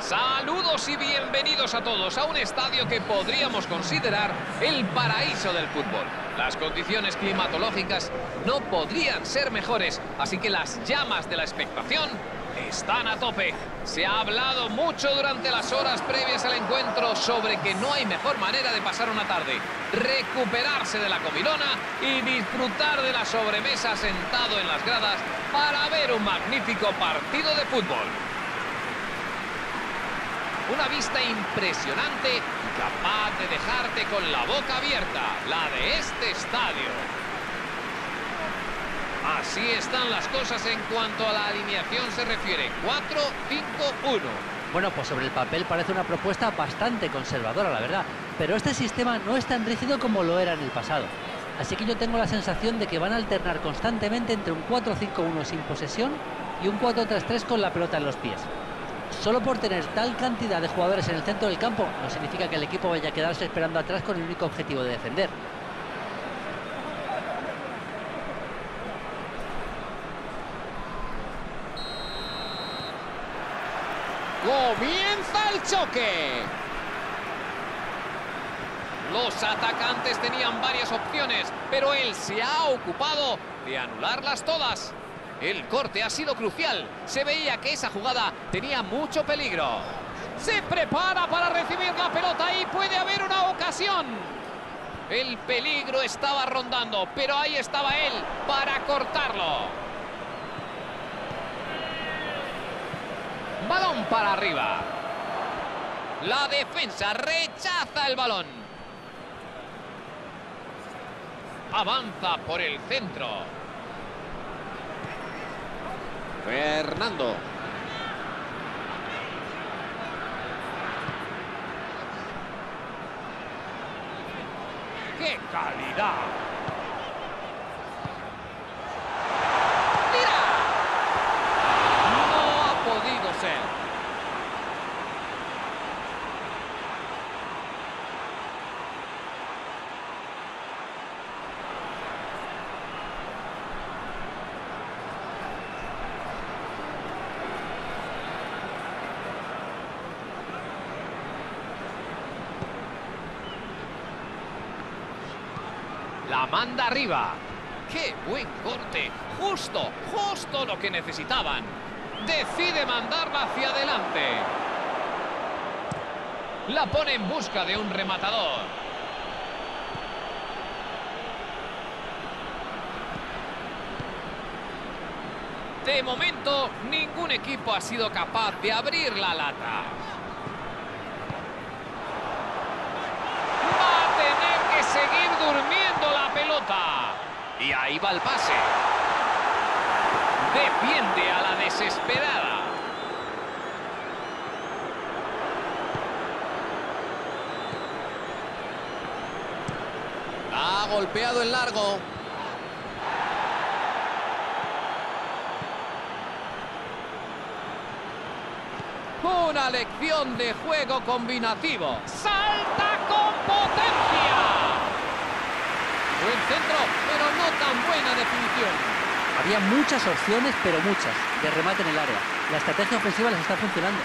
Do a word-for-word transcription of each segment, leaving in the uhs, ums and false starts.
Saludos y bienvenidos a todos a un estadio que podríamos considerar el paraíso del fútbol. Las condiciones climatológicas no podrían ser mejores, así que las llamas de la expectación están a tope. Se ha hablado mucho durante las horas previas al encuentro sobre que no hay mejor manera de pasar una tarde, recuperarse de la comilona y disfrutar de la sobremesa sentado en las gradas para ver un magnífico partido de fútbol. Una vista impresionante y capaz de dejarte con la boca abierta, la de este estadio. Así están las cosas en cuanto a la alineación se refiere. cuatro cinco uno. Bueno, pues sobre el papel parece una propuesta bastante conservadora, la verdad. Pero este sistema no es tan rígido como lo era en el pasado. Así que yo tengo la sensación de que van a alternar constantemente entre un cuatro cinco uno sin posesión y un cuatro tres tres con la pelota en los pies. Solo por tener tal cantidad de jugadores en el centro del campo no significa que el equipo vaya a quedarse esperando atrás con el único objetivo de defender. ¡Comienza el choque! Los atacantes tenían varias opciones, pero él se ha ocupado de anularlas todas. El corte ha sido crucial. Se veía que esa jugada tenía mucho peligro. Se prepara para recibir la pelota y puede haber una ocasión. El peligro estaba rondando, pero ahí estaba él para cortarlo. Balón para arriba. La defensa rechaza el balón. Avanza por el centro. Fernando. ¡Qué calidad! ¡Tira! No ha podido ser. La manda arriba. ¡Qué buen corte! Justo, justo lo que necesitaban. Decide mandarla hacia adelante. La pone en busca de un rematador. De momento, ningún equipo ha sido capaz de abrir la lata. Va a tener que seguir durmiendo la pelota. Y ahí va el pase. Defiende a la desesperada. Ha golpeado en largo. Una lección de juego combinativo. ¡Salta con potencia! Buen centro, pero no tan buena definición. Había muchas opciones, pero muchas, de remate en el área. La estrategia ofensiva les está funcionando.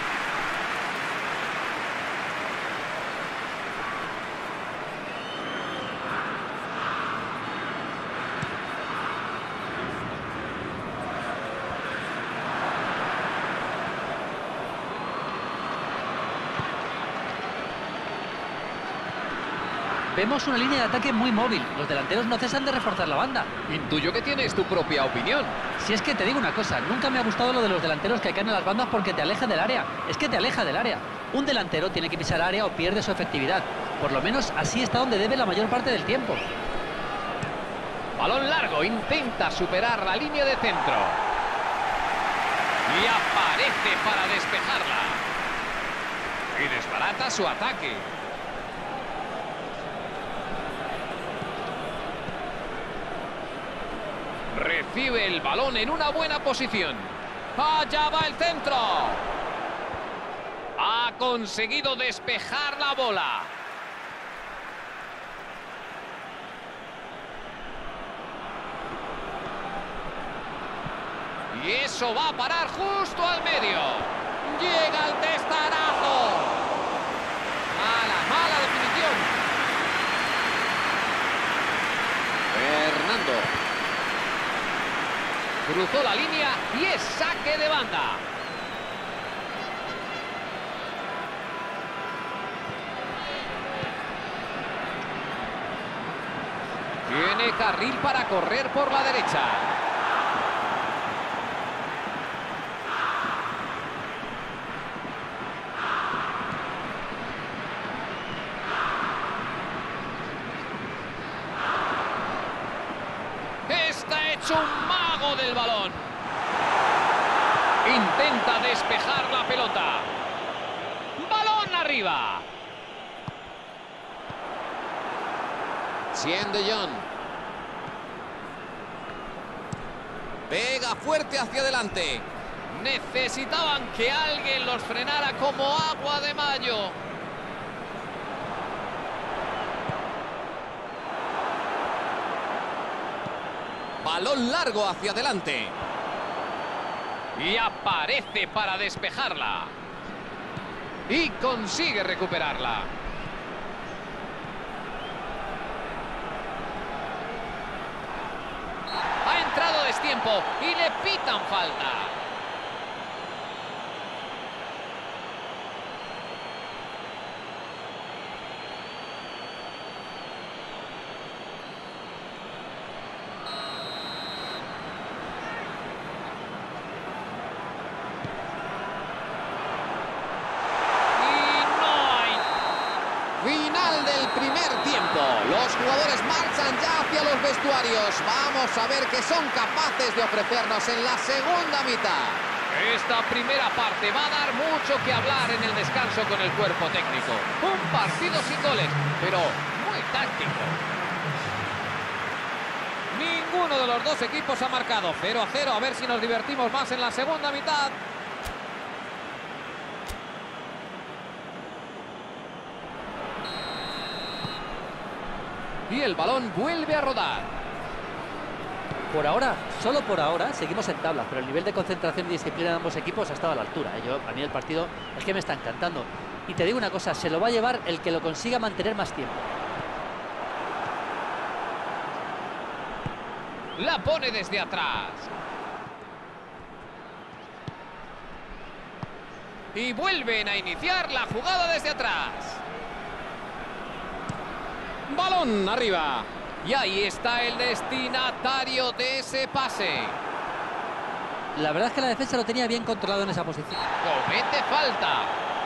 Vemos una línea de ataque muy móvil. Los delanteros no cesan de reforzar la banda. Intuyo que tienes tu propia opinión. Si es que te digo una cosa, nunca me ha gustado lo de los delanteros que caen en las bandas porque te aleja del área. Es que te aleja del área. Un delantero tiene que pisar área o pierde su efectividad. Por lo menos así está donde debe la mayor parte del tiempo. Balón largo, intenta superar la línea de centro. Y aparece para despejarla. Y desbarata su ataque. Recibe el balón en una buena posición. ¡Allá va el centro! Ha conseguido despejar la bola. Y eso va a parar justo al medio. Llega el testarazo. Cruzó la línea y es saque de banda. Tiene carril para correr por la derecha. Está hecho un mago del balón. Intenta despejar la pelota. Balón arriba. Cien de Jong. Pega fuerte hacia adelante. Necesitaban que alguien los frenara como agua de mayo. Balón largo hacia adelante. Y aparece para despejarla. Y consigue recuperarla. Ha entrado destiempo y le pitan falta. Final del primer tiempo. Los jugadores marchan ya hacia los vestuarios. Vamos a ver qué son capaces de ofrecernos en la segunda mitad. Esta primera parte va a dar mucho que hablar en el descanso con el cuerpo técnico. Un partido sin goles, pero muy táctico. Ninguno de los dos equipos ha marcado. cero a cero. A ver si nos divertimos más en la segunda mitad. Y el balón vuelve a rodar. Por ahora, solo por ahora, seguimos en tabla, pero el nivel de concentración y disciplina de ambos equipos ha estado a la altura. ¿eh? Yo, a mí el partido es que me está encantando. Y te digo una cosa, se lo va a llevar el que lo consiga mantener más tiempo. La pone desde atrás. Y vuelven a iniciar la jugada desde atrás. Balón arriba. Y ahí está el destinatario de ese pase. La verdad es que la defensa lo tenía bien controlado en esa posición. Comete falta.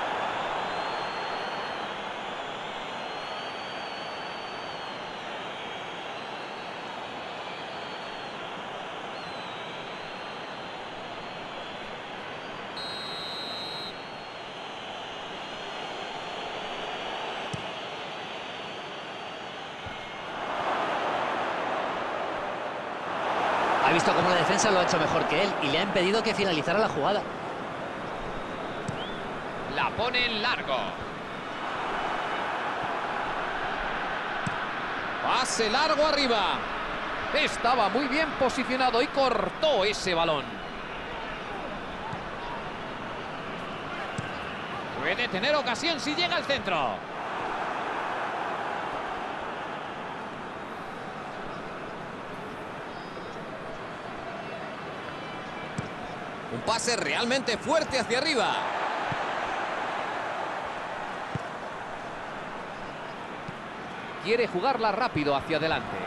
Ha visto cómo la defensa lo ha hecho mejor que él y le ha impedido que finalizara la jugada. La pone en largo. Pase largo arriba. Estaba muy bien posicionado y cortó ese balón. Puede tener ocasión si llega al centro. Un pase realmente fuerte hacia arriba. Quiere jugarla rápido hacia adelante.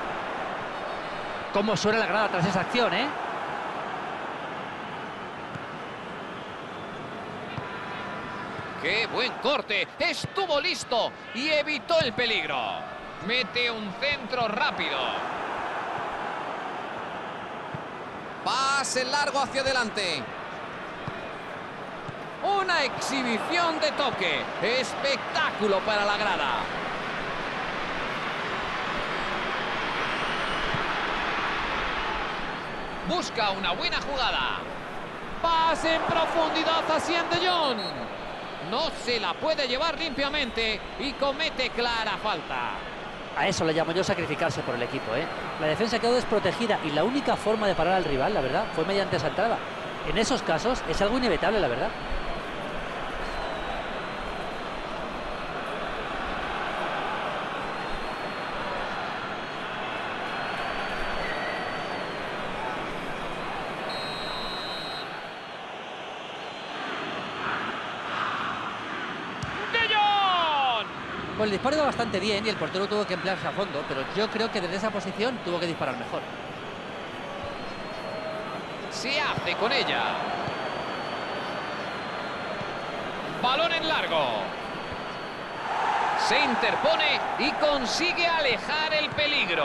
Cómo suena la grada tras esa acción, ¿eh? ¡Qué buen corte! Estuvo listo y evitó el peligro. Mete un centro rápido. Pase largo hacia adelante. Una exhibición de toque. Espectáculo para la grada. Busca una buena jugada. Pase en profundidad hacia De Jong. No se la puede llevar limpiamente y comete clara falta. A eso le llamo yo sacrificarse por el equipo, ¿eh? La defensa quedó desprotegida y la única forma de parar al rival, la verdad, fue mediante esa entrada. En esos casos es algo inevitable, la verdad. Pues el disparo iba bastante bien y el portero tuvo que emplearse a fondo, pero yo creo que desde esa posición tuvo que disparar mejor. Se hace con ella. Balón en largo. Se interpone y consigue alejar el peligro.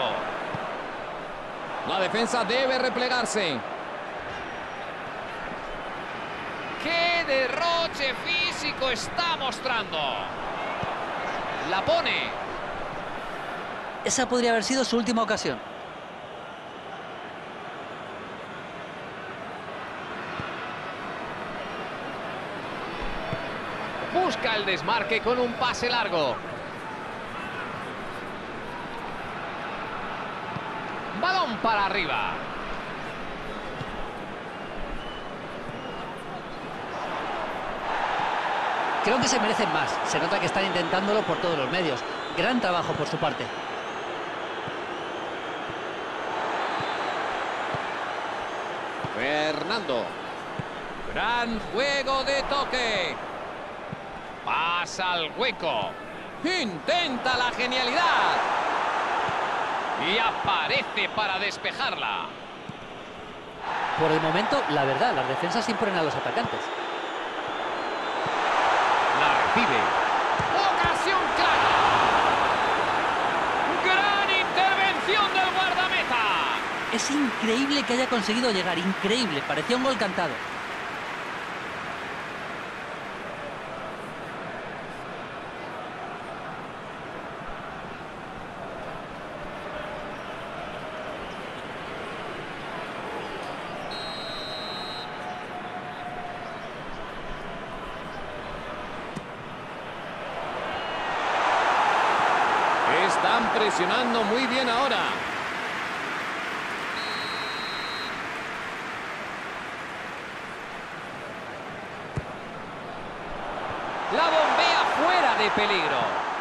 La defensa debe replegarse. ¡Qué derroche físico está mostrando! La pone. Esa podría haber sido su última ocasión. Busca el desmarque con un pase largo. Balón para arriba. Creo que se merecen más. Se nota que están intentándolo por todos los medios. Gran trabajo por su parte. Fernando. Gran juego de toque. Pasa al hueco. Intenta la genialidad. Y aparece para despejarla. Por el momento, la verdad, las defensas imponen a los atacantes. La recibe. Ocasión clara. Gran intervención del guardameta. Es increíble que haya conseguido llegar. Increíble. Parecía un gol cantado. Están presionando muy bien ahora. La bombea fuera de peligro.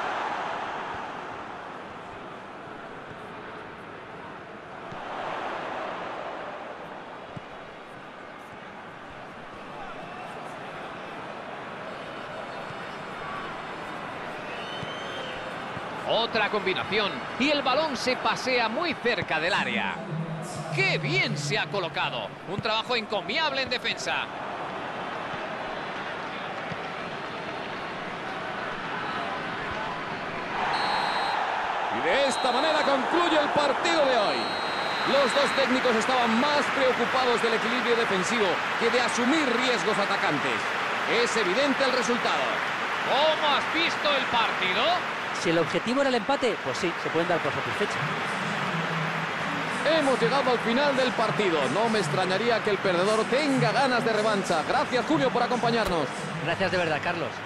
Otra combinación y el balón se pasea muy cerca del área. ¡Qué bien se ha colocado! Un trabajo encomiable en defensa. Y de esta manera concluye el partido de hoy. Los dos técnicos estaban más preocupados del equilibrio defensivo que de asumir riesgos atacantes. Es evidente el resultado. ¿Cómo has visto el partido? Si el objetivo era el empate, pues sí, se pueden dar por satisfechos. Hemos llegado al final del partido. No me extrañaría que el perdedor tenga ganas de revancha. Gracias, Julio, por acompañarnos. Gracias de verdad, Carlos.